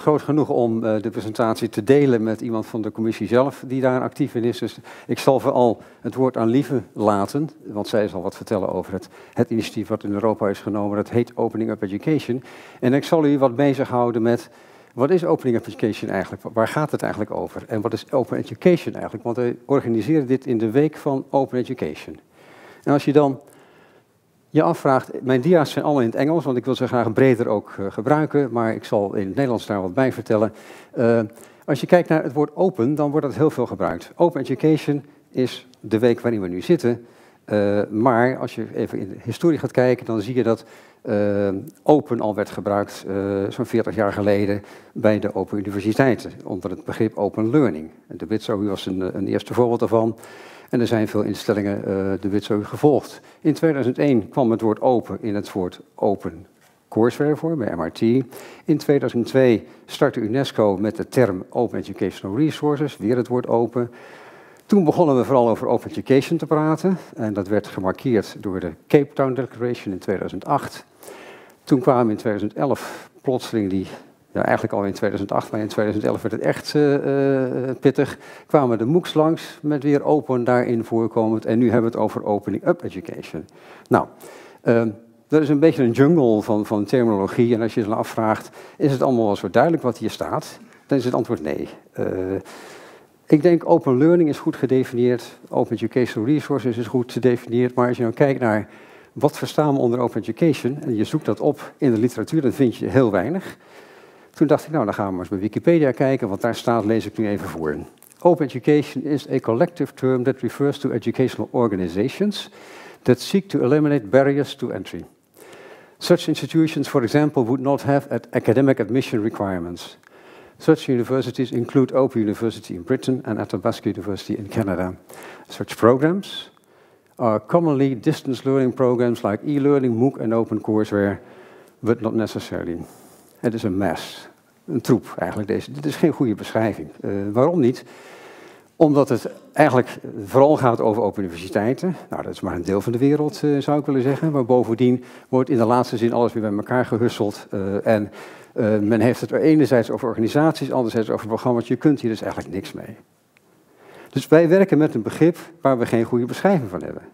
groot genoeg om de presentatie te delen met iemand van de commissie zelf die daar actief in is. Dus ik zal vooral het woord aan Lieve laten, want zij zal wat vertellen over het initiatief wat in Europa is genomen. Dat heet Opening Up Education. En ik zal u wat bezighouden met, wat is Opening Up Education eigenlijk? Waar gaat het eigenlijk over? En wat is Open Education eigenlijk? Want wij organiseren dit in de week van Open Education. En als je dan je afvraagt, mijn dia's zijn allemaal in het Engels, want ik wil ze graag breder ook gebruiken, maar ik zal in het Nederlands daar wat bij vertellen. Als je kijkt naar het woord open, dan wordt dat heel veel gebruikt. Open Education is de week waarin we nu zitten, maar als je even in de historie gaat kijken, dan zie je dat open al werd gebruikt zo'n 40 jaar geleden bij de Open Universiteiten, onder het begrip Open Learning. De WITSOE was een eerste voorbeeld daarvan. En er zijn veel instellingen de WITSOE gevolgd. In 2001 kwam het woord open in het woord Open Courseware voor, bij MIT. In 2002 startte UNESCO met de term Open Educational Resources, weer het woord open. Toen begonnen we vooral over Open Education te praten. En dat werd gemarkeerd door de Cape Town Declaration in 2008. Toen kwamen in 2011 plotseling die... Ja, eigenlijk al in 2008, maar in 2011 werd het echt pittig. Kwamen de MOOCs langs met weer open daarin voorkomend. En nu hebben we het over Opening Up Education. Nou, dat is een beetje een jungle van terminologie. En als je je dan afvraagt, is het allemaal wel zo duidelijk wat hier staat? Dan is het antwoord nee. Ik denk Open Learning is goed gedefinieerd. Open Educational Resources is goed gedefinieerd. Maar als je nou kijkt naar wat verstaan we onder Open Education, en je zoekt dat op in de literatuur, dan vind je heel weinig. Toen dacht ik, nou, dan gaan we maar eens bij Wikipedia kijken, want daar staat, lees ik nu even voor. Open education is a collective term that refers to educational organizations that seek to eliminate barriers to entry. Such institutions, for example, would not have academic admission requirements. Such universities include Open University in Britain and Athabasca University in Canada. Such programs are commonly distance learning programs like e-learning, MOOC and OpenCourseWare, but not necessarily. Het is een mess, een troep eigenlijk deze. Dit is geen goede beschrijving. Waarom niet? Omdat het eigenlijk vooral gaat over open universiteiten. Nou, dat is maar een deel van de wereld, zou ik willen zeggen. Maar bovendien wordt in de laatste zin alles weer bij elkaar gehusseld. En men heeft het er enerzijds over organisaties, anderzijds over programma's. Je kunt hier dus eigenlijk niks mee. Dus wij werken met een begrip waar we geen goede beschrijving van hebben.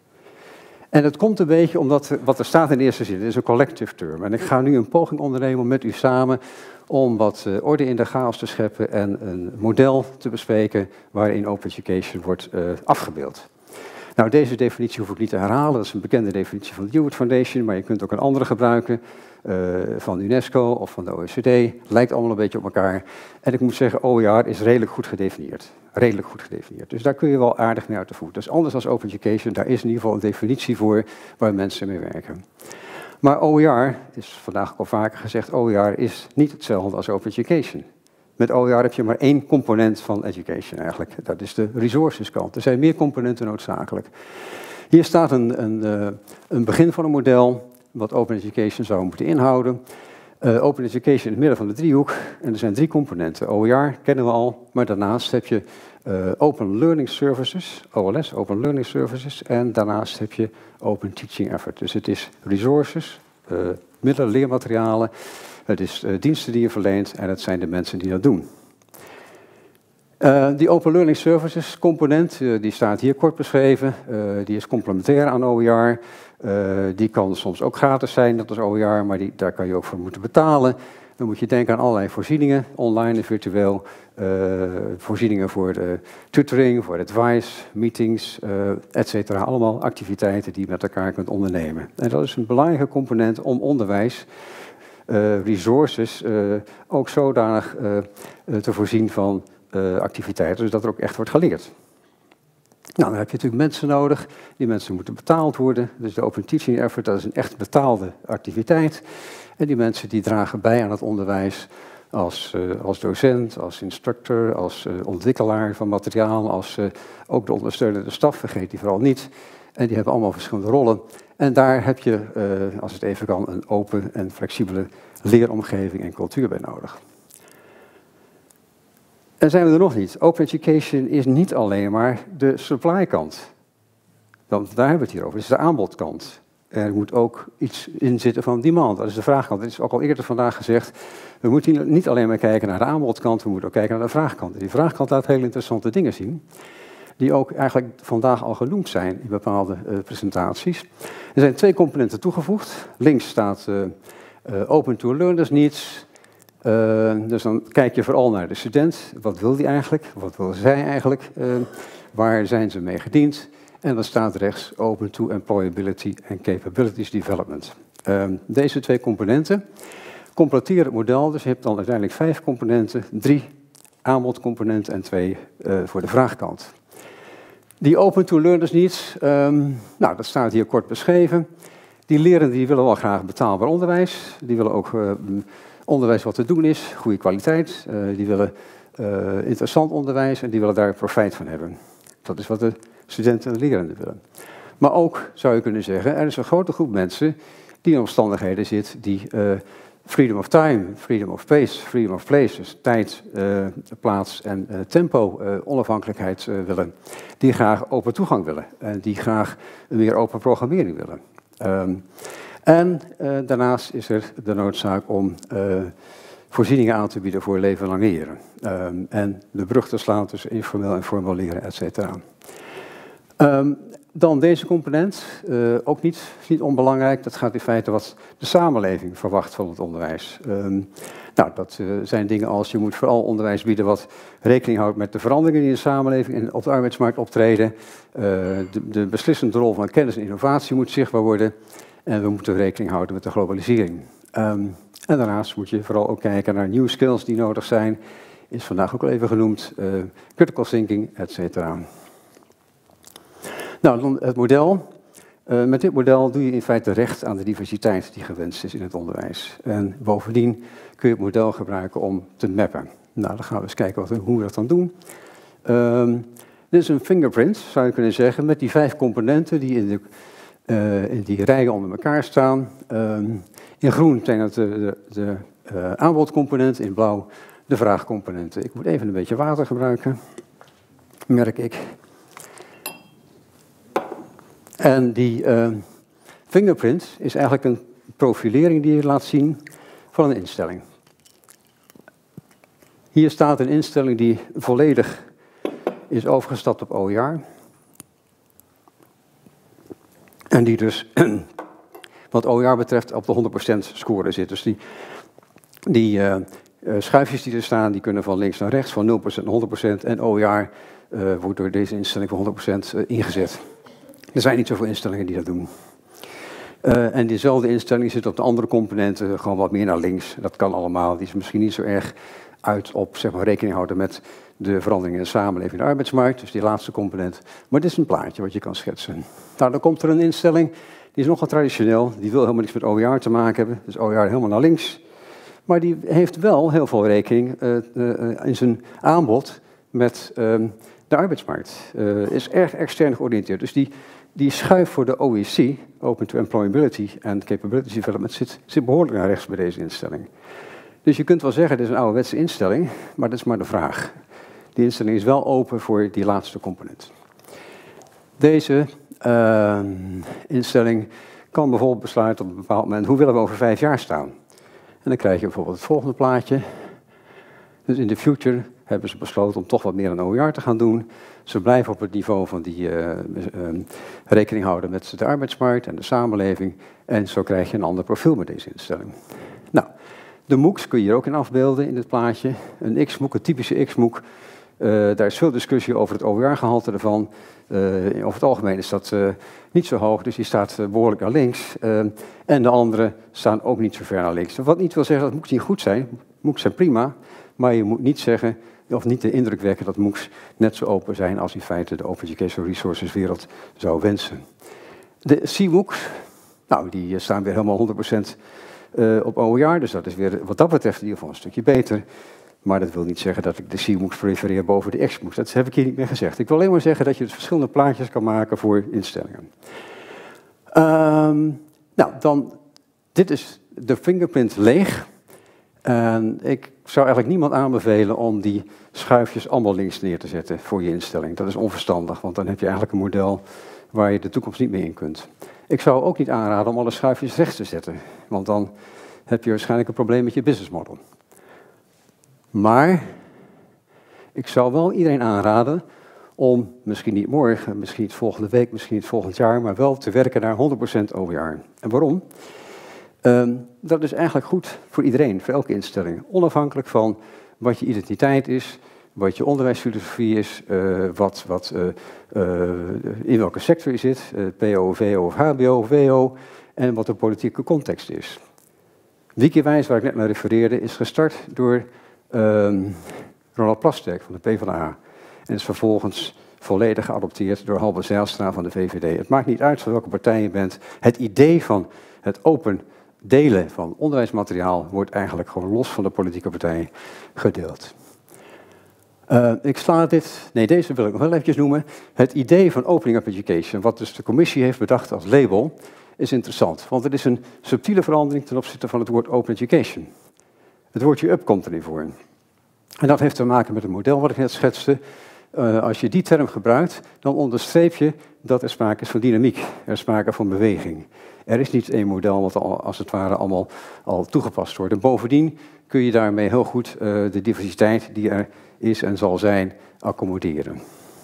En dat komt een beetje omdat wat er staat in de eerste zin, het is een collective term. En ik ga nu een poging ondernemen met u samen om wat orde in de chaos te scheppen en een model te bespreken waarin Open Education wordt afgebeeld. Nou, deze definitie hoef ik niet te herhalen, dat is een bekende definitie van de Hewlett Foundation, maar je kunt ook een andere gebruiken, van UNESCO of van de OECD. Lijkt allemaal een beetje op elkaar. En ik moet zeggen, OER is redelijk goed gedefinieerd. Redelijk goed gedefinieerd. Dus daar kun je wel aardig mee uit de voet. Dat is anders dan Open Education, daar is in ieder geval een definitie voor waar mensen mee werken. Maar OER, is vandaag ook al vaker gezegd, OER is niet hetzelfde als Open Education. Met OER heb je maar één component van education eigenlijk. Dat is de resources kant. Er zijn meer componenten noodzakelijk. Hier staat een begin van een model wat Open Education zou moeten inhouden. Open Education in het midden van de driehoek. En er zijn 3 componenten. OER kennen we al, maar daarnaast heb je Open Learning Services, OLS, Open Learning Services. En daarnaast heb je Open Teaching Effort. Dus het is resources, middelen, leermaterialen. Het is diensten die je verleent en het zijn de mensen die dat doen. Die Open Learning Services component, die staat hier kort beschreven. Die is complementair aan OER. Die kan soms ook gratis zijn, dat is OER, maar daar kan je ook voor moeten betalen. Dan moet je denken aan allerlei voorzieningen, online en virtueel. Voorzieningen voor de tutoring, voor advice, meetings, etc. Allemaal activiteiten die je met elkaar kunt ondernemen. En dat is een belangrijke component om onderwijs, resources, ook zodanig te voorzien van activiteiten, zodat er ook echt wordt geleerd. Nou, dan heb je natuurlijk mensen nodig. Die mensen moeten betaald worden. Dus de Open Teaching Effort, dat is een echt betaalde activiteit. En die mensen die dragen bij aan het onderwijs als docent, als instructor, als ontwikkelaar van materiaal, als ook de ondersteunende staf, vergeet die vooral niet. En die hebben allemaal verschillende rollen. En daar heb je, als het even kan, een open en flexibele leeromgeving en cultuur bij nodig. En zijn we er nog niet. Open Education is niet alleen maar de supply kant. Want daar hebben we het hier over. Het is de aanbodkant. er moet ook iets in zitten van demand. Dat is de vraagkant. Het is ook al eerder vandaag gezegd, we moeten niet alleen maar kijken naar de aanbodkant, we moeten ook kijken naar de vraagkant. En die vraagkant laat heel interessante dingen zien, die ook eigenlijk vandaag al genoemd zijn in bepaalde presentaties. Er zijn 2 componenten toegevoegd. Links staat Open to Learners Needs. Dus dan kijk je vooral naar de student. Wat wil die eigenlijk? Wat wil zij eigenlijk? Waar zijn ze mee gediend? En dan staat rechts Open to Employability and Capabilities Development. Deze 2 componenten completeren het model. Dus je hebt dan uiteindelijk 5 componenten, 3 aanbodcomponenten en 2 voor de vraagkant. Die Open to Learners Needs, nou, dat staat hier kort beschreven. Die lerenden die willen wel graag betaalbaar onderwijs. Die willen ook onderwijs wat te doen is, goede kwaliteit. Die willen interessant onderwijs en die willen daar profijt van hebben. Dat is wat de studenten en de lerenden willen. Maar ook, zou je kunnen zeggen, er is een grote groep mensen die in omstandigheden zit die freedom of time, freedom of pace, freedom of place, dus tijd, plaats en tempo, onafhankelijkheid willen. Die graag open toegang willen en die graag meer open programmering willen. Daarnaast is er de noodzaak om voorzieningen aan te bieden voor leven lang leren. En de brug te slaan tussen informeel en formeel leren, et cetera. Dan deze component, ook niet onbelangrijk, dat gaat in feite wat de samenleving verwacht van het onderwijs. Nou, dat zijn dingen als je moet vooral onderwijs bieden wat rekening houdt met de veranderingen die in de samenleving en op de arbeidsmarkt optreden. De beslissende rol van kennis en innovatie moet zichtbaar worden en we moeten rekening houden met de globalisering. En daarnaast moet je vooral ook kijken naar nieuwe skills die nodig zijn, is vandaag ook al even genoemd, critical thinking, et cetera. Nou, dan het model. Met dit model doe je in feite recht aan de diversiteit die gewenst is in het onderwijs. En bovendien kun je het model gebruiken om te mappen. Nou, dan gaan we eens kijken hoe we dat dan doen. Dit is een fingerprint, zou je kunnen zeggen, met die 5 componenten die in die rijen onder elkaar staan. In groen zijn het de aanbodcomponenten, in blauw de vraagcomponenten. Ik moet even een beetje water gebruiken, merk ik. En die fingerprint is eigenlijk een profilering die je laat zien van een instelling. Hier staat een instelling die volledig is overgestapt op OER. En die dus, wat OER betreft, op de 100% score zit. Dus die schuifjes die er staan, die kunnen van links naar rechts, van 0% naar 100%. En OER wordt door deze instelling voor 100% ingezet. Er zijn niet zoveel instellingen die dat doen. En diezelfde instelling zit op de andere componenten gewoon wat meer naar links. Dat kan allemaal. Die is misschien niet zo erg uit op zeg maar, rekening houden met de veranderingen in de samenleving en de arbeidsmarkt. Dus die laatste component. Maar dit is een plaatje wat je kan schetsen. Nou, dan komt er een instelling, die is nogal traditioneel. Die wil helemaal niks met OER te maken hebben. Dus OER helemaal naar links. Maar die heeft wel heel veel rekening in zijn aanbod met de arbeidsmarkt. Is erg extern georiënteerd. Dus die schuif voor de OEC, Open to Employability and Capability Development, zit behoorlijk naar rechts bij deze instelling. Dus je kunt wel zeggen, dit is een ouderwetse instelling, maar dat is maar de vraag. Die instelling is wel open voor die laatste component. Deze instelling kan bijvoorbeeld besluiten op een bepaald moment, hoe willen we over 5 jaar staan? En dan krijg je bijvoorbeeld het volgende plaatje. Dus in de future hebben ze besloten om toch wat meer aan OER te gaan doen. Ze blijven op het niveau van die rekening houden met de arbeidsmarkt en de samenleving. En zo krijg je een ander profiel met deze instelling. Nou, de MOOCs kun je hier ook in afbeelden in dit plaatje. Een X-MOOC, een typische X-MOOC. Daar is veel discussie over het OER-gehalte ervan. Over het algemeen is dat niet zo hoog, dus die staat behoorlijk naar links. En de andere staan ook niet zo ver naar links. Wat niet wil zeggen dat MOOCs niet goed zijn. MOOCs zijn prima, maar je moet niet zeggen, of niet de indruk wekken dat MOOCs net zo open zijn als in feite de Open Educational Resources wereld zou wensen. De CMOOCs, nou die staan weer helemaal 100% op OER, dus dat is weer wat dat betreft in ieder geval een stukje beter. Maar dat wil niet zeggen dat ik de CMOOCs prefereer boven de XMOOCs. Dat heb ik hier niet meer gezegd. Ik wil alleen maar zeggen dat je dus verschillende plaatjes kan maken voor instellingen. Nou, dan, dit is de fingerprint leeg. En ik zou eigenlijk niemand aanbevelen om die schuifjes allemaal links neer te zetten voor je instelling. Dat is onverstandig, want dan heb je eigenlijk een model waar je de toekomst niet mee in kunt. Ik zou ook niet aanraden om alle schuifjes rechts te zetten, want dan heb je waarschijnlijk een probleem met je business model. Maar ik zou wel iedereen aanraden om, misschien niet morgen, misschien niet volgende week, misschien niet volgend jaar, maar wel te werken naar 100% OER. En waarom? Dat is eigenlijk goed voor iedereen, voor elke instelling. Onafhankelijk van wat je identiteit is, wat je onderwijsfilosofie is, in welke sector je zit, PO, VO of HBO of WO, en wat de politieke context is. Wikiwijs, waar ik net naar refereerde, is gestart door Ronald Plasterk van de PvdA. En is vervolgens volledig geadopteerd door Halbe Zijlstra van de VVD. Het maakt niet uit van welke partij je bent. Het idee van het open delen van onderwijsmateriaal wordt eigenlijk gewoon los van de politieke partij gedeeld. Ik sla deze wil ik nog wel eventjes noemen. Het idee van opening up education, wat dus de commissie heeft bedacht als label, is interessant. Want het is een subtiele verandering ten opzichte van het woord open education. Het woordje up komt erin voor. En dat heeft te maken met het model wat ik net schetste. Als je die term gebruikt, dan onderstreep je dat er sprake is van dynamiek. Er is sprake van beweging. Er is niet één model wat als het ware allemaal al toegepast wordt. En bovendien kun je daarmee heel goed de diversiteit die er is en zal zijn, accommoderen.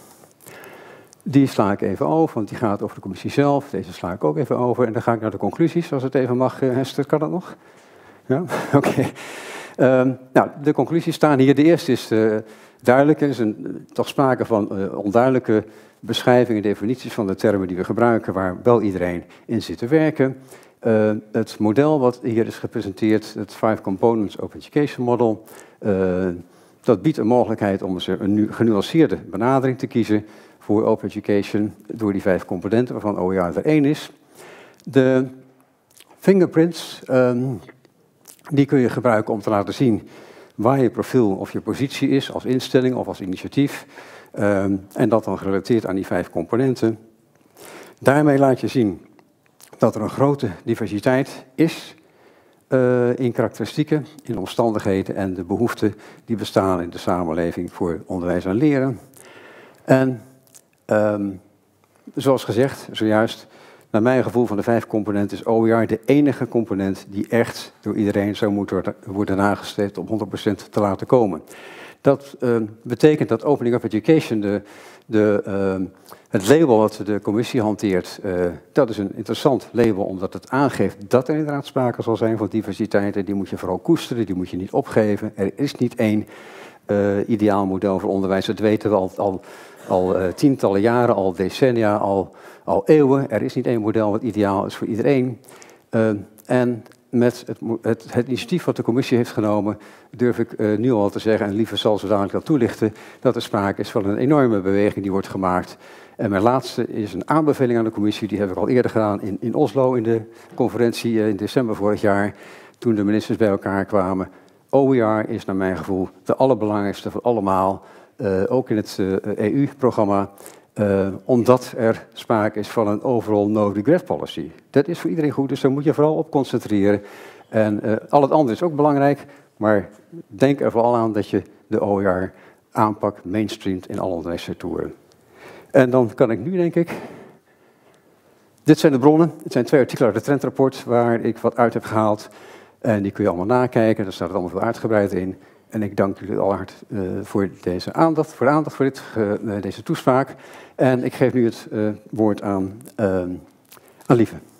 Die sla ik even over, want die gaat over de commissie zelf. Deze sla ik ook even over. En dan ga ik naar de conclusies, als het even mag, Hester. Kan dat nog? Ja? Oké. Nou, de conclusies staan hier. De eerste is duidelijk. Er is toch sprake van onduidelijke beschrijvingen, definities van de termen die we gebruiken, waar wel iedereen in zit te werken. Het model wat hier is gepresenteerd, het 5 Components Open Education Model, dat biedt een mogelijkheid om een genuanceerde benadering te kiezen voor Open Education door die 5 componenten, waarvan OER er 1 is. De fingerprints, die kun je gebruiken om te laten zien waar je profiel of je positie is als instelling of als initiatief. En dat dan gerelateerd aan die 5 componenten. Daarmee laat je zien dat er een grote diversiteit is in karakteristieken, in omstandigheden en de behoeften die bestaan in de samenleving voor onderwijs en leren. En zoals gezegd, zojuist, naar mijn gevoel van de 5 componenten is OER de enige component die echt door iedereen zou moeten worden nagestreefd om 100% te laten komen. Dat betekent dat Opening Up Education, het label wat de commissie hanteert, dat is een interessant label omdat het aangeeft dat er inderdaad sprake zal zijn van diversiteit. En die moet je vooral koesteren, die moet je niet opgeven. Er is niet één ideaal model voor onderwijs, dat weten we al tientallen jaren, al decennia, al eeuwen. Er is niet één model wat ideaal is voor iedereen. En met het initiatief wat de commissie heeft genomen, durf ik nu al te zeggen, en liever zal ze dadelijk dat toelichten, dat er sprake is van een enorme beweging die wordt gemaakt. En mijn laatste is een aanbeveling aan de commissie, die heb ik al eerder gedaan in Oslo in de conferentie in december vorig jaar, toen de ministers bij elkaar kwamen. OER is naar mijn gevoel de allerbelangrijkste van allemaal, ook in het EU-programma. Omdat er sprake is van een overall no regret policy. Dat is voor iedereen goed, dus daar moet je vooral op concentreren. En al het andere is ook belangrijk, maar denk er vooral aan dat je de OER aanpak mainstreamt in alle onderwijssectoren. En dan kan ik nu, denk ik, dit zijn de bronnen. Het zijn 2 artikelen uit het trendrapport waar ik wat uit heb gehaald. En die kun je allemaal nakijken, daar staat het allemaal veel uitgebreid in. En ik dank jullie al hard voor deze aandacht, voor deze toespraak. En ik geef nu het woord aan Lieve.